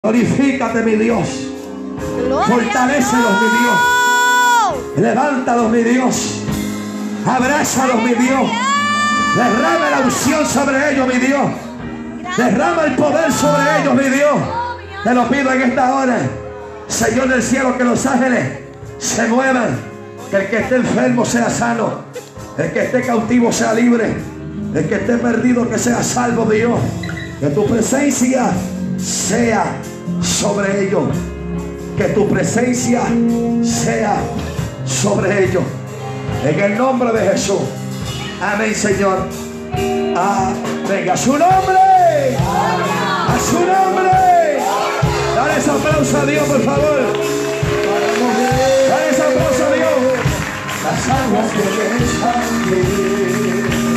Glorifícate, mi Dios. Fortalécelos, mi Dios. Levántalos, mi Dios. Abrázalos, mi Dios. Derrama la unción sobre ellos, mi Dios. Derrama el poder sobre ellos, mi Dios. Te lo pido en esta hora, Señor del cielo, que los ángeles se muevan. Que el que esté enfermo sea sano. El que esté cautivo sea libre. El que esté perdido que sea salvo, Dios. Que tu presencia sea sobre ellos. Que tu presencia sea sobre ellos. En el nombre de Jesús. Amén, Señor. Amén. A su nombre. A su nombre. Dale ese aplauso a Dios, por favor. Dale ese aplauso a Dios. Las aguas que dejan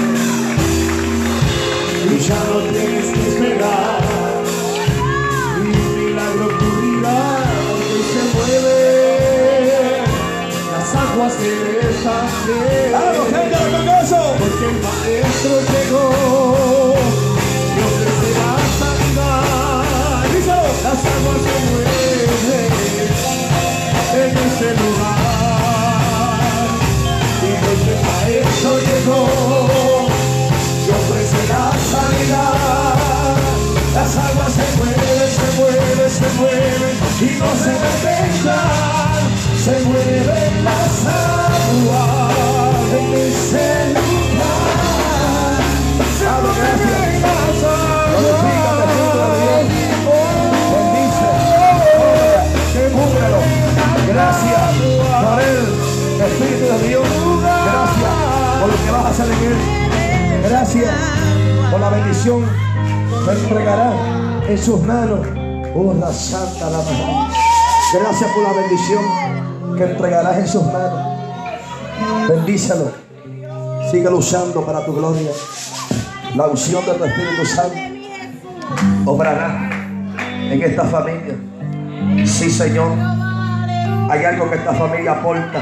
y ya no tienes que esperar. Y un milagro ocurrirá porque se mueve. Las aguas que dejan ¡vamos, gente, con gozo! Porque el maestro llegó. Dios será sanidad. ¡Díselo! Las aguas se mueven en ese lugar. Y porque el maestro llegó, yo ofrecerá sanidad. Las aguas se mueven, se mueven, se mueven y no se detengan. Se mueven las aguas en ese lugar. Dado gracias. Glorifícate, Espíritu de Dios. Bendice, cúbrelo. Gracias por el Espíritu de Dios. Gracias por lo que vas a hacer en él. Gracias por la bendición que entregará en sus manos. La santa la mano. Gracias por la bendición que entregarás en sus manos. Bendícelo. Síguelo usando para tu gloria. La unción de tu Espíritu Santo obrará en esta familia. Sí, Señor. Hay algo que esta familia aporta.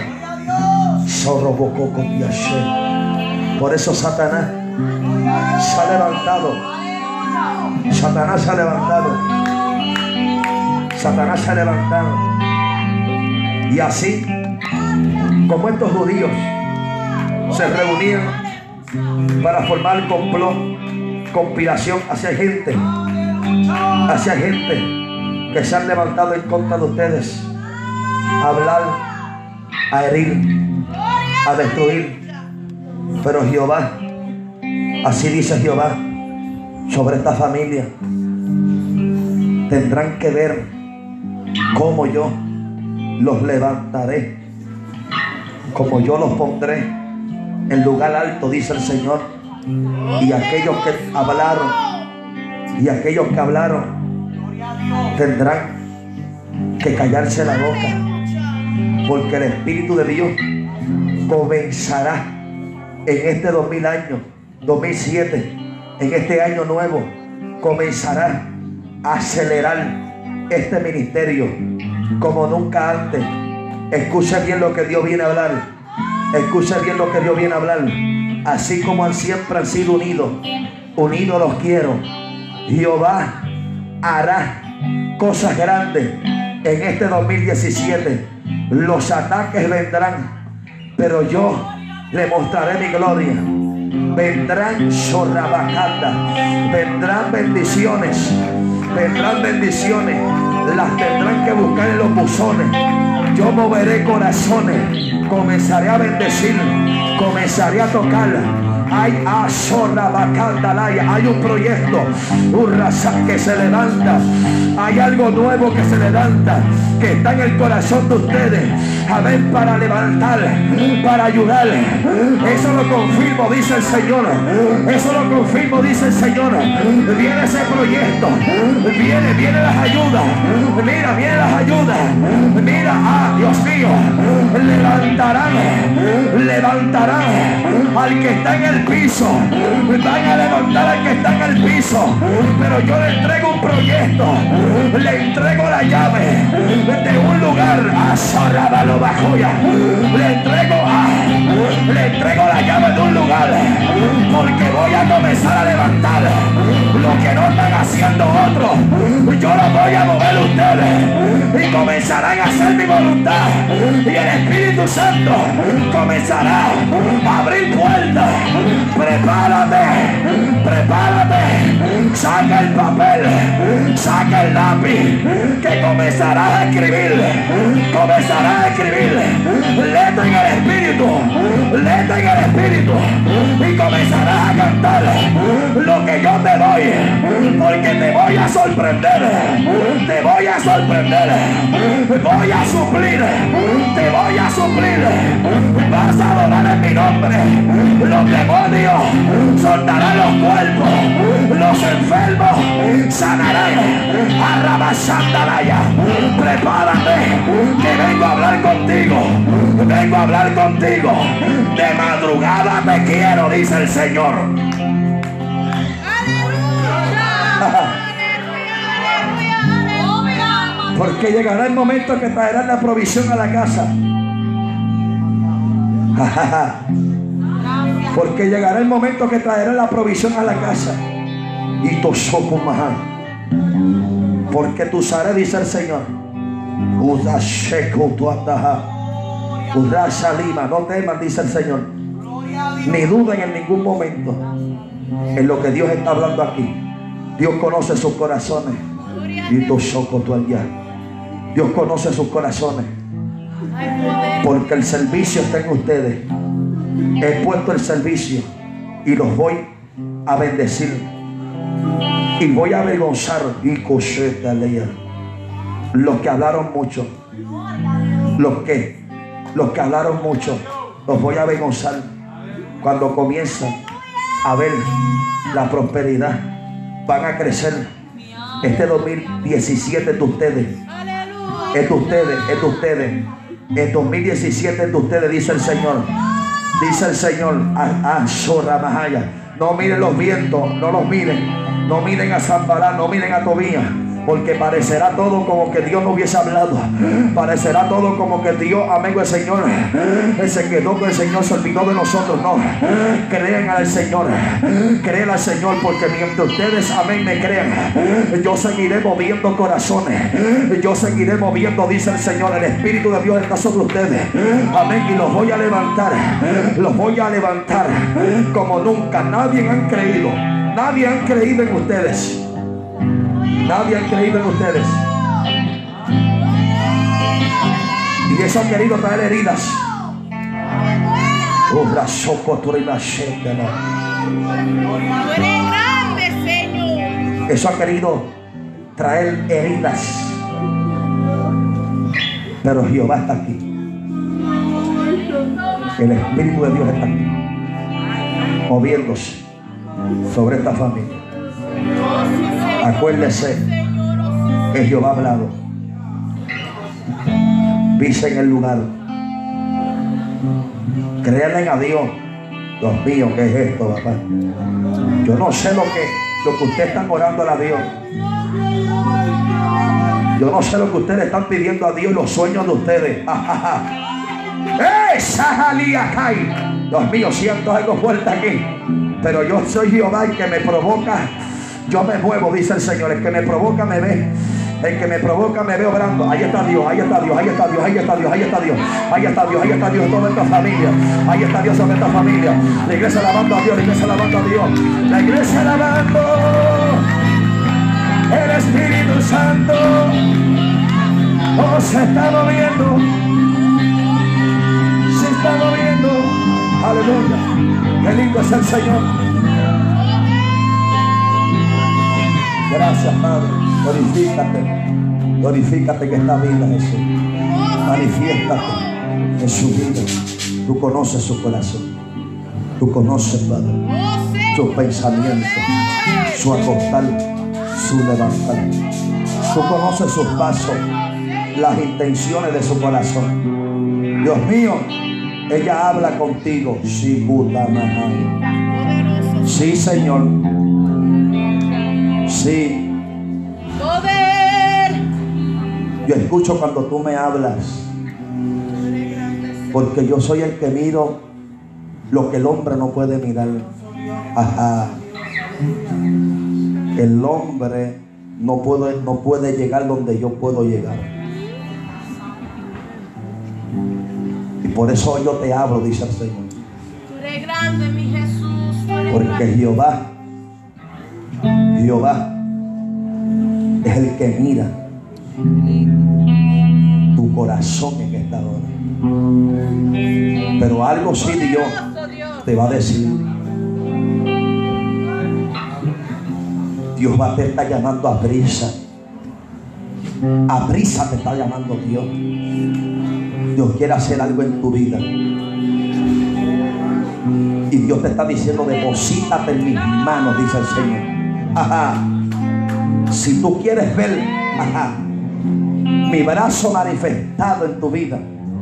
Por eso Satanás se ha levantado. Satanás se ha levantado. Satanás se ha levantado. Y así como estos judíos se reunían para formar complot, conspiración hacia gente que se han levantado en contra de ustedes, a hablar, a herir, a destruir. Pero Jehová, así dice Jehová sobre esta familia, tendrán que ver cómo yo los levantaré, como yo los pondré en lugar alto, dice el Señor. Y aquellos que hablaron tendrán que callarse la boca, porque el Espíritu de Dios comenzará en este 2000 años, 2007, en este año nuevo, comenzará a acelerar este ministerio como nunca antes. Escucha bien lo que Dios viene a hablar. Escucha bien lo que Dios viene a hablar. Así como siempre han sido unidos los quiero. Jehová hará cosas grandes en este 2017. Los ataques vendrán, pero yo le mostraré mi gloria. Vendrán sorrabacatas, vendrán bendiciones, las tendrán que buscar en los buzones. Yo moveré corazones, comenzaré a bendecir, comenzaré a tocar. Hay un proyecto que se levanta. Hay algo nuevo que se levanta, que está en el corazón de ustedes. Amén, para levantar, para ayudar. Eso lo confirmo, dice el Señor. Eso lo confirmo, dice el Señor. Viene ese proyecto. Viene las ayudas. Mira, vienen las ayudas. Mira, Dios mío. Levantarán al que está en el piso. Van a levantar al que está en el piso. Pero yo le entrego un proyecto. Le entrego la llave de un lugar. Le entrego la llave de un lugar. Porque voy a a comenzar a levantar lo que no están haciendo otros. Yo lo voy a mover ustedes y comenzarán a hacer mi voluntad, y el Espíritu Santo comenzará a abrir puertas. Prepárate, saca el papel, saca el lápiz, que comenzarás a escribir, léete en el Espíritu, y comenzarás a cantar lo que yo te doy, porque te voy a sorprender, voy a suplir, te voy a suplir, vas a adorar en mi nombre, los demonios soltarán los cuerpos, los enfermos sanarán, arrabasandalaya. Prepárate, que vengo a hablar contigo, de madrugada te quiero, dice el Señor. Porque llegará el momento que traerán la provisión a la casa. Porque llegará el momento que traerán la provisión a la casa. Y tosoco mahan. Porque tú sabes, dice el Señor. No teman, dice el Señor. Ni duden en ningún momento en lo que Dios está hablando aquí. Dios conoce sus corazones. Y tosoco tu allá. Dios conoce sus corazones, porque el servicio está en ustedes. He puesto el servicio y los voy a bendecir y voy a avergonzar los que hablaron mucho, los que hablaron mucho, los voy a avergonzar cuando comienzan a ver la prosperidad. Van a crecer. Este 2017 es de ustedes. Es de ustedes. El 2017 es de ustedes, dice el Señor. Dice el Señor. No miren los vientos, no los miren. No miren a Zambalá, no miren a Tobías. Porque parecerá todo como que Dios no hubiese hablado. Parecerá todo como que Dios, amén, el Señor se quedó con el Señor, se olvidó de nosotros. No, creen al Señor, creen al Señor, porque mientras ustedes, amén, me crean, yo seguiré moviendo corazones, yo seguiré moviendo, dice el Señor. El Espíritu de Dios está sobre ustedes, amén, y los voy a levantar como nunca. Nadie han creído en ustedes. Nadie ha creído en ustedes. Y eso ha querido traer heridas. Tú eres grande, Señor. Eso ha querido traer heridas. Pero Jehová está aquí. El Espíritu de Dios está aquí, moviéndose sobre esta familia. Acuérdese que Jehová ha hablado. Pisen el lugar. Créanle a Dios. Dios mío, ¿qué es esto, papá? Yo no sé lo que ustedes están orando a Dios. Yo no sé lo que ustedes están pidiendo a Dios, los sueños de ustedes. Dios mío, siento algo fuerte aquí. Pero yo soy Jehová, y que me provoca, yo me muevo, dice el Señor. El que me provoca me ve. El que me provoca me ve obrando. Ahí está Dios, ahí está Dios, ahí está Dios, ahí está Dios, ahí está Dios, ahí está Dios, ahí está Dios, toda esta familia. Ahí está Dios sobre esta familia. La iglesia alabando a Dios, la iglesia alabando a Dios, la iglesia alabando. El Espíritu Santo se está moviendo. Se está moviendo. Aleluya. Qué lindo es el Señor. Gracias, Padre. Glorifícate que está viva, Jesús. Manifiéstate en su vida. Tú conoces su corazón. Tú conoces, Padre, su pensamiento, su acostar, su levantar. Tú conoces sus pasos, las intenciones de su corazón. Dios mío, ella habla contigo. Sí, puta madre. Sí, Señor. Sí. Poder. Yo escucho cuando tú me hablas, porque yo soy el que miro lo que el hombre no puede mirar. Ajá. El hombre no puede llegar donde yo puedo llegar. Y por eso yo te hablo, dice el Señor. Tú eres grande, mi Jesús. Porque Jehová es el que mira tu corazón en esta hora. Pero algo sí Dios te va a decir. Dios te está llamando a prisa. A prisa te está llamando Dios. Dios quiere hacer algo en tu vida. Y Dios te está diciendo: deposítate en mis manos, dice el Señor. Ajá. Si tú quieres ver, ajá, mi brazo manifestado en tu vida,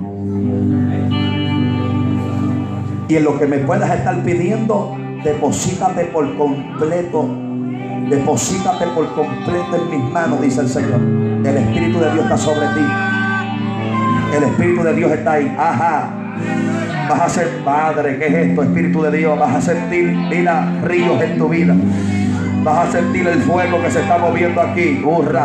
y en lo que me puedas estar pidiendo, deposítate por completo. Deposítate por completo en mis manos, dice el Señor. El Espíritu de Dios está sobre ti. El Espíritu de Dios está ahí. Ajá. Vas a ser padre. ¿Qué es esto? Espíritu de Dios. Vas a sentir, mira, ríos en tu vida. Vas a sentir el fuego que se está moviendo aquí.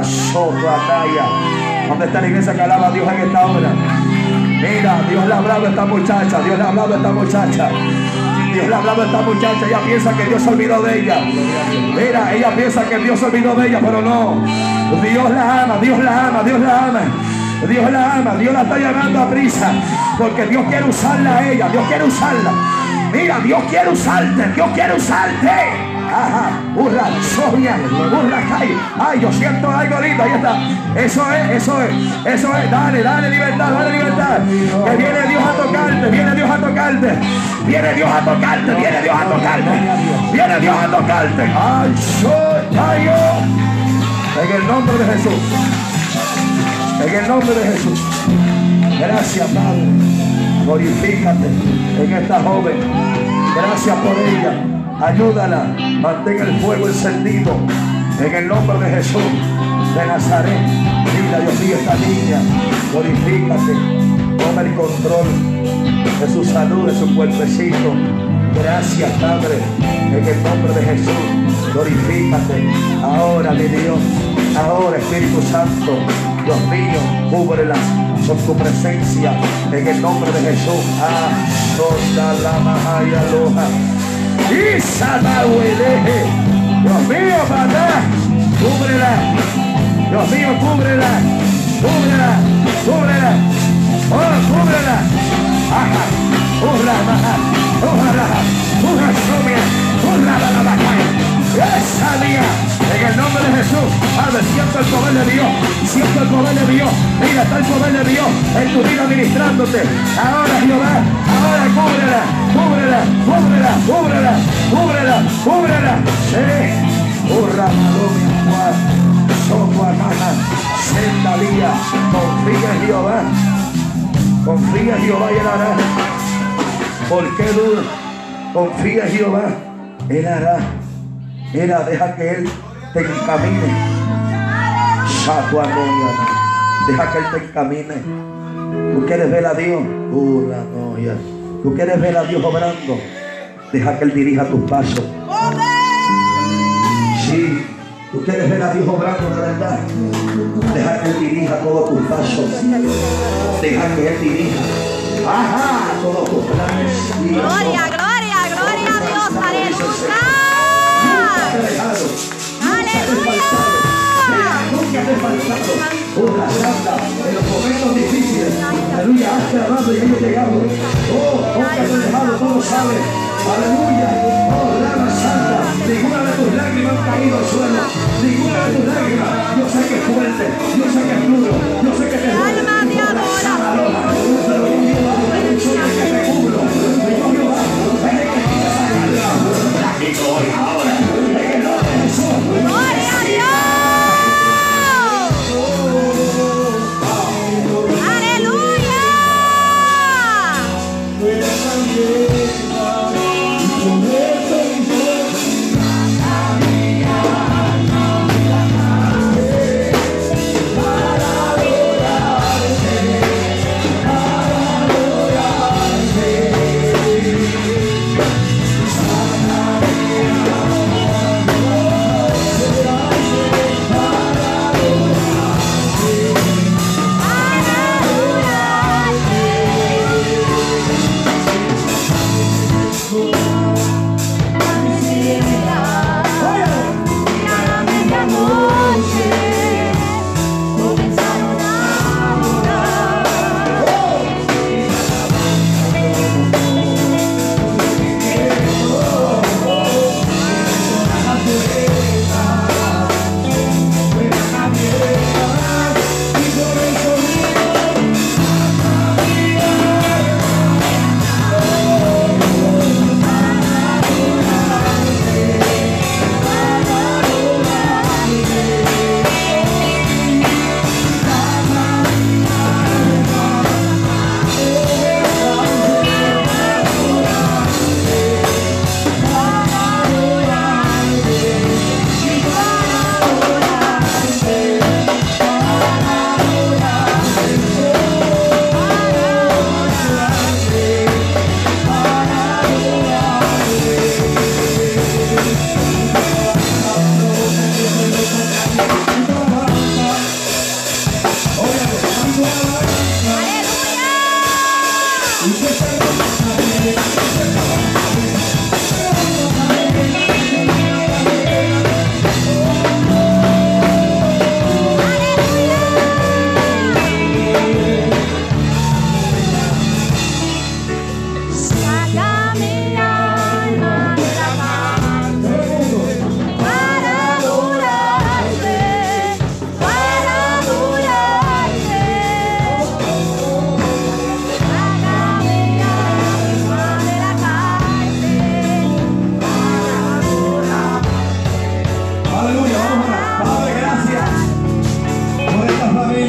¿Dónde está la iglesia que alaba a Dios en esta hora? Mira, Dios le ha hablado a esta muchacha. Dios le ha hablado a esta muchacha. Dios le ha hablado a esta muchacha. Ella piensa que Dios se olvidó de ella. Mira, ella piensa que Dios se olvidó de ella, pero no. Dios la ama, Dios la ama, Dios la ama. Dios la ama, Dios la está llamando a prisa. Porque Dios quiere usarla a ella. Dios quiere usarla. Mira, Dios quiere usarte. Dios quiere usarte. Ajá, hurra, Sonia, hurra, Kai. Ay, yo siento algo lindo, ahí está. Eso es. Dale libertad, dale libertad. Que viene Dios a tocarte, viene Dios a tocarte. Viene Dios a tocarte, viene Dios a tocarte. Viene Dios a tocarte. Ay, soy yo. En el nombre de Jesús. En el nombre de Jesús. Gracias, Padre. Glorifícate en esta joven. Gracias por ella. Ayúdala, mantén el fuego encendido en el nombre de Jesús de Nazaret. Mira, Dios mío, esta niña, glorifícate, toma el control de su salud, de su cuerpecito. Gracias, Padre, en el nombre de Jesús, glorifícate. Ahora, mi Dios, ahora, Espíritu Santo, Dios mío, cúbrelas con tu presencia en el nombre de Jesús. Dios mío, papá, cúbrela. Dios mío, cúbrela. Oh, cúbrela. Ajá. Esa día, en el nombre de Jesús, Padre, siento el poder de Dios, siento el poder de Dios. Mira, está el poder de Dios en tu vida ministrándote. Ahora, Jehová, ahora cúbrela. Confía en Jehová y Él hará. ¿Por qué dudas? Confía en Jehová, Él hará. Mira, deja que Él te encamine. Deja que Él te encamine. Tú quieres ver a Dios. Tú quieres ver a Dios obrando. Deja que Él dirija tus pasos. Sí. Tú quieres ver a Dios obrando de verdad. Deja que Él dirija todos tus pasos. Deja que Él dirija. Ajá, todos tus planes. Gloria a Dios. Aleluya. Nunca te he faltado. Una santa en los momentos difíciles. Aleluya, has cerrado y hemos llegado. Oh, nunca te he dejado, todo sabe. Aleluya. Oh, Rama Santa. Ninguna de tus lágrimas han caído al suelo. Ninguna de tus lágrimas. Yo sé que es fuerte. Yo sé que es duro. Yo sé que te duele. Alma te adora. Pero yo soy el que te cubro. Yo Jehová, es el que quita esa carga. La quito hoy ahora. En el nombre de Jesús. Gloria a Dios.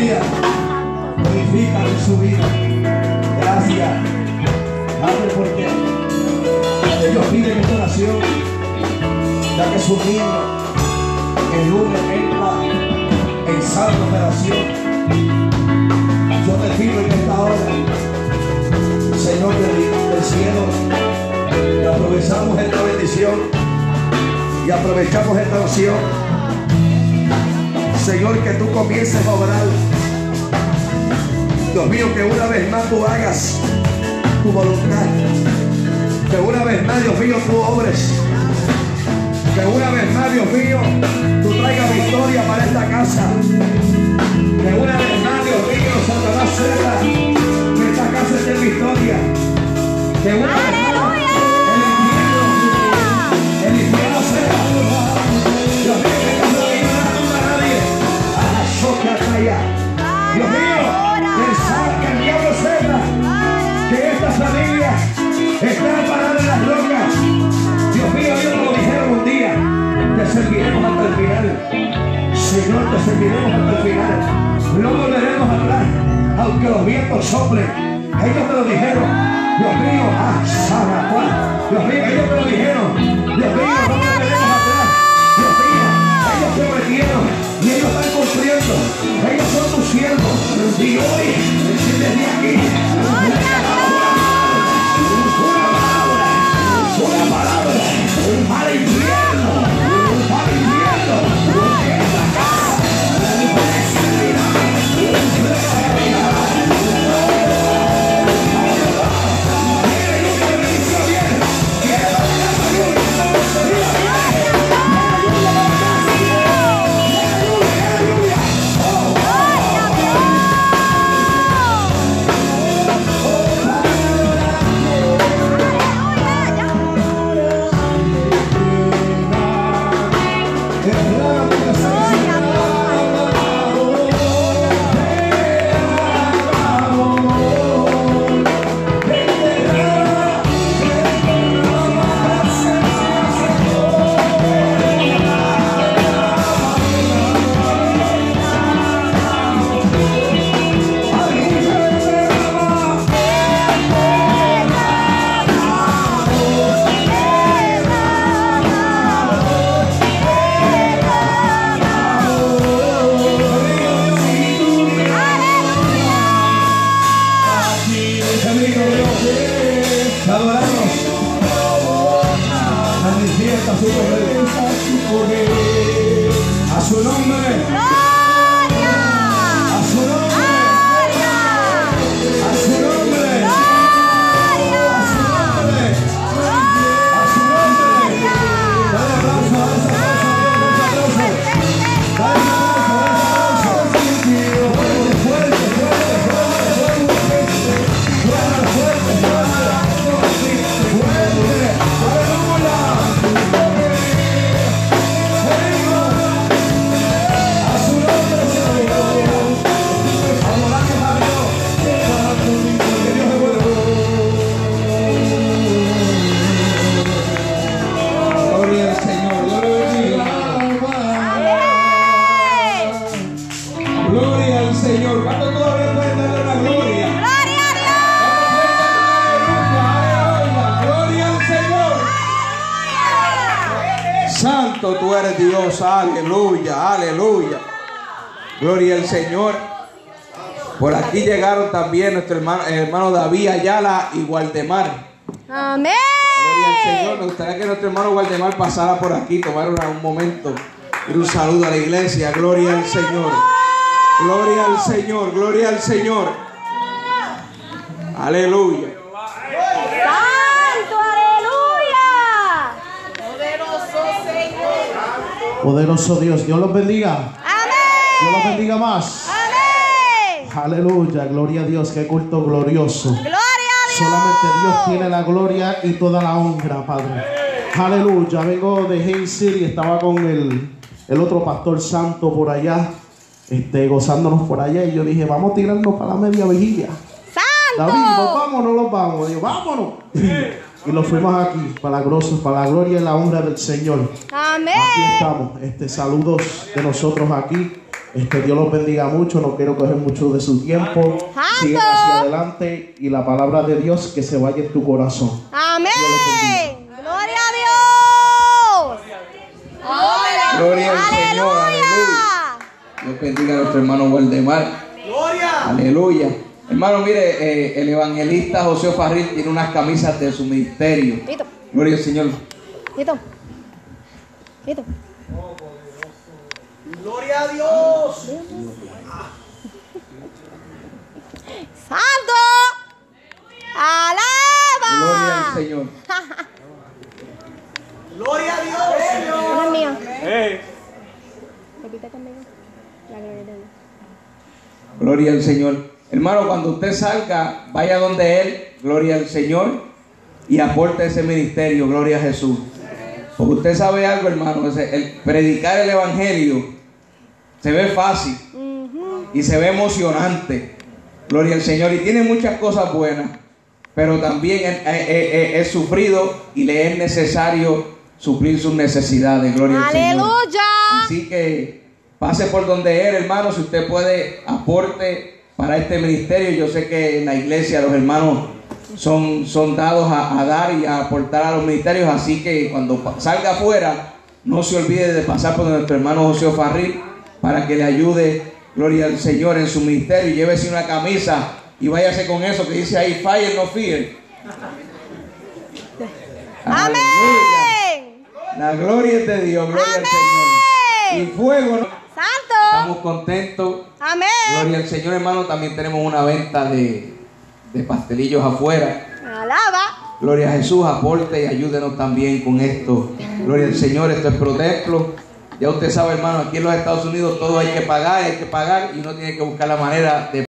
vida. Glorifícalo en su vida. Gracias, Padre, porque ellos piden esta oración, ya que su niño el lunes entra en santa operación. Yo te pido en esta hora, Señor del cielo, que aprovechamos esta bendición y aprovechamos esta oración. Señor, que tú comiences a obrar. Dios mío, que una vez más tú hagas tu voluntad. Que una vez más, Dios mío, tú obres. Que una vez más, Dios mío, tú traigas victoria para esta casa. Que una vez más, Dios mío, Satanás sepa que esta casa esté en victoria. Que una vez más, el infierno sepa, Dios mío, que esta familia no tumba a nadie. Dios mío, que el diablo sepa que esta familia está parada en las rocas. Dios mío, ellos nos lo dijeron un día: te serviremos hasta el final. Señor, te serviremos hasta el final. No volveremos atrás, aunque los vientos soplen. Ellos me lo dijeron. Dios mío, Dios mío, ellos me lo dijeron. Dios mío, no volveremos atrás. Dios mío, ellos prometieron y ellos están cumpliendo. Ellos son tus siervos. Y hoy, desde aquí, una palabra al infierno, al infierno, que esta casa Santo tú eres Dios, aleluya, aleluya. Gloria al Señor. Por aquí llegaron también nuestro hermano David Ayala y Waldemar. Amén. Gloria al Señor. Me gustaría que nuestro hermano Waldemar pasara por aquí, tomara un momento y un saludo a la iglesia. Gloria al Señor. Gloria al Señor, gloria al Señor. Aleluya. Santo, aleluya. Poderoso Señor. Poderoso Dios, Dios los bendiga. Amén. Dios los bendiga más. Amén. Aleluya, gloria a Dios, qué culto glorioso. Gloria a Dios. Solamente Dios tiene la gloria y toda la honra, Padre. Aleluya, vengo de Haines City, estaba con el otro pastor santo por allá, gozándonos por allá, y yo dije, vamos a tirarnos para la media vigilia. Santo. David, ¿nos vamos o no nos vamos? Digo, vámonos. Y nos fuimos aquí para la gloria y la honra del Señor. Amén. Aquí estamos. Saludos de nosotros aquí Dios los bendiga mucho, no quiero coger mucho de su tiempo. Sigue hacia adelante y la palabra de Dios que se vaya en tu corazón. Amén. Gloria a Dios. Gloria al Señor, aleluya. Dios bendiga a nuestro hermano Waldemar. Gloria. Aleluya. Hermano, mire, el evangelista José Farril tiene unas camisas de su ministerio. Tito. Gloria al Señor. Tito. Tito. Gloria a Dios. Santo. Alaba. Gloria al Señor. Gloria a Dios. Una es mía. Repite conmigo. La gloria de Dios. Gloria al Señor. Hermano, cuando usted salga, vaya donde Él, gloria al Señor, y aporte ese ministerio, gloria a Jesús. Porque usted sabe algo, hermano, el predicar el Evangelio se ve fácil y se ve emocionante, gloria al Señor, y tiene muchas cosas buenas, pero también es sufrido y le es necesario suplir sus necesidades, gloria al Señor. Aleluya. Así que pase por donde Él, hermano, si usted puede, aporte para este ministerio. Yo sé que en la iglesia los hermanos son dados a dar y a aportar a los ministerios, así que cuando salga afuera no se olvide de pasar por nuestro hermano José Farril para que le ayude, gloria al Señor, en su ministerio. Y llévese una camisa y váyase con eso que dice ahí, fire no fear. Amén. Aleluya. La gloria es de Dios, gloria Amén. al Señor. Y fuego, ¿no? Santo. Estamos contentos. Amén. Gloria al Señor, hermano. También tenemos una venta de pastelillos afuera. Alaba. Gloria a Jesús, aporte y ayúdenos también con esto. Gloria al Señor, esto es ProTemplo. Ya usted sabe, hermano, aquí en los Estados Unidos todo hay que pagar y uno tiene que buscar la manera de